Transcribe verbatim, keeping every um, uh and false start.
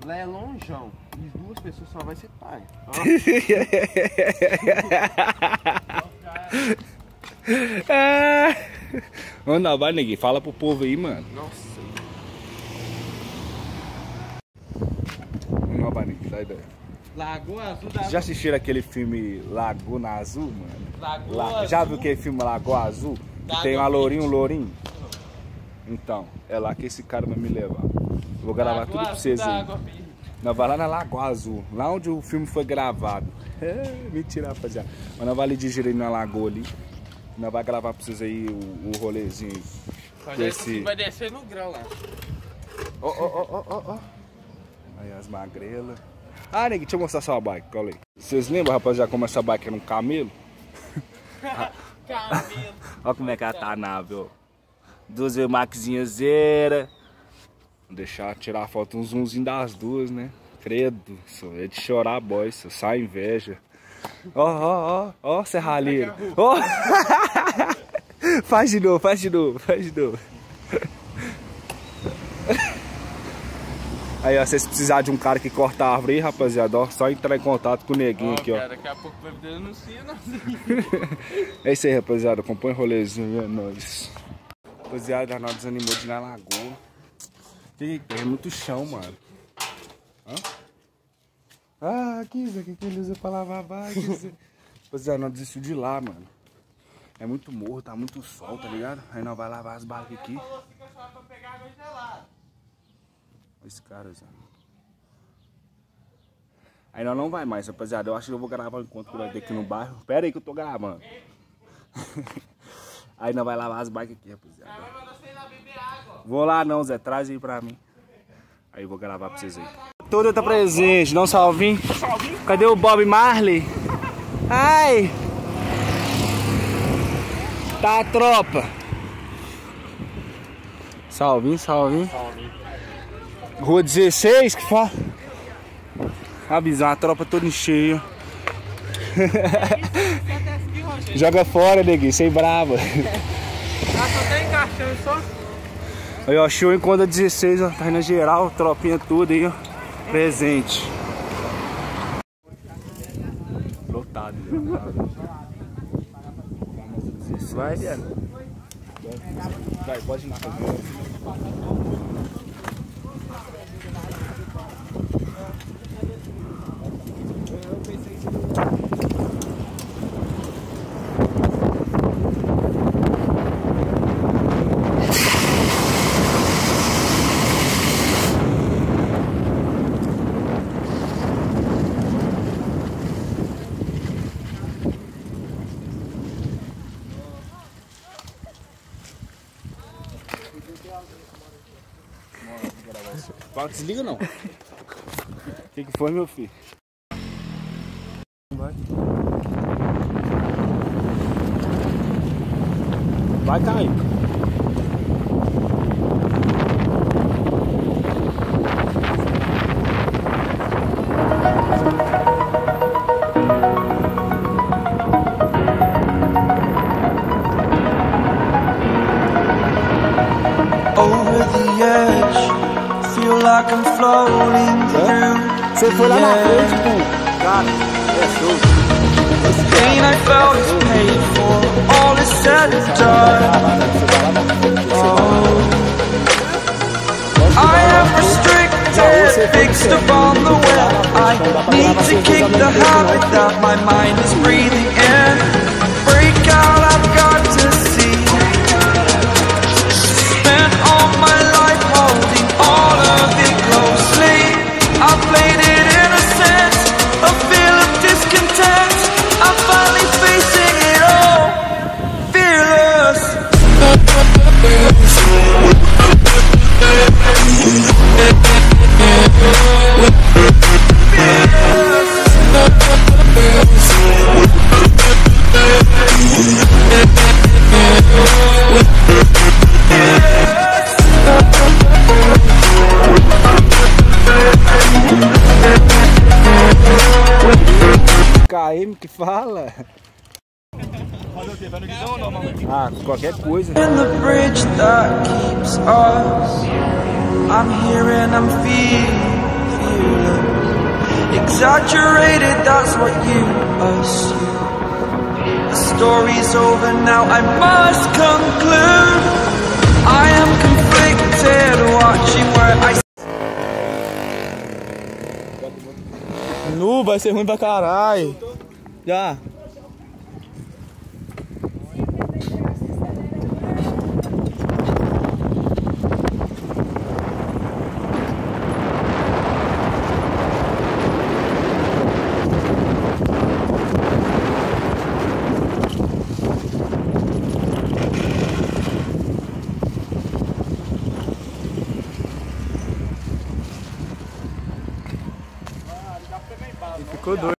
Lá é longeão. E duas pessoas só vai ser pai. Ah. Vamos lá, vai, neguinho. Fala pro povo aí, mano. Nossa. Vamos lá, vai, neguinho. Dá ideia. Lagoa Azul da... Já assistiram aquele filme Laguna Azul, mano? Lagoa La... Azul. Já viu aquele filme Lagoa Azul? Que tem uma lourinho, um lourinho? Então, é lá que esse cara vai me levar. Eu vou gravar tudo pra vocês aí. Nós vai lá na Lagoa Azul, lá onde o filme foi gravado. É, mentira, rapaziada. Mas nós vai ali de girei na lagoa ali. Nós vai gravar pra vocês aí o, o rolezinho aí. Com esse... Vai descer no grau lá. Ó, ó, ó, ó, ó, ó. Aí as magrelas. Ah, neguinho, deixa eu mostrar sua bike, cola aí. Vocês lembram, rapaziada, como essa bike era um camelo? Camelo. Olha como é que ela tá a nave, ó. Duas Maxinhas zero. Vou deixar tirar a foto um zoomzinho das duas, né? Credo, só é de chorar, boy, só sai inveja. Ó, ó, ó, ó, serralheiro. Ó. Faz de novo, faz de novo, faz de novo. Aí, ó, se vocês precisarem de um cara que corta a árvore aí, rapaziada, ó, só entrar em contato com o neguinho aqui, ó. Cara, daqui a pouco vai denunciar, não. É isso aí, rapaziada, acompanha o rolezinho, é nóis. Rapaziada, nós desanimou de ir na lagoa. É muito chão, mano. Hã? Ah, aqui, isso aqui que ele usa pra lavar a bike. Rapaziada, nós desistiu de ir lá, mano. É muito morro, tá muito sol, tá ligado? Aí nós vai lavar as bikes aqui. Olha esse cara, Zé. Aí nós não vai mais, rapaziada. Eu acho que eu vou gravar um encontro por aqui no bairro. Pera aí que eu tô gravando. Aí nós vai lavar as bikes aqui, rapaziada. Vou lá não, Zé. Traz aí pra mim. Aí eu vou gravar pra vocês aí. Todo tá presente, não salvinho? Cadê o Bob Marley? Ai! Tá a tropa. Salvinho, salvinho. Rua dezesseis, que fala? Avisar, a tropa toda cheia. Joga fora, neguinho, sem brava. Ah, só tem caixão só? Aí, ó, show Encontro dezesseis, ó, tá aí na geral, tropinha toda aí, ó, presente. Lotado, lotado. Vai, Diana. Vai, pode ir na casa. Fala, desliga não. O que, que foi, meu filho? Vai. Vai cair. Over the edge. Feel like I'm floating through. Você foi lá na frente, pô. Cara, é show. The pain I felt is paid for. All is said and done. Oh, I am restricted, fixed upon the web. I need to kick the habit that my mind is breathing in. Break out, I've got to see. Spent all my life holding all of it closely. I played it innocent, a feel of discontent. I'm finally facing it all, fearless. K M que fala? Ah, qualquer coisa. In the bridge that keeps us, I'm here and I'm feeling, exaggerated, that's what you assume. The story's over now, I must conclude. I am conflicted, watching where I... Nu, vai ser ruim pra caralho. Já. Ficou doido.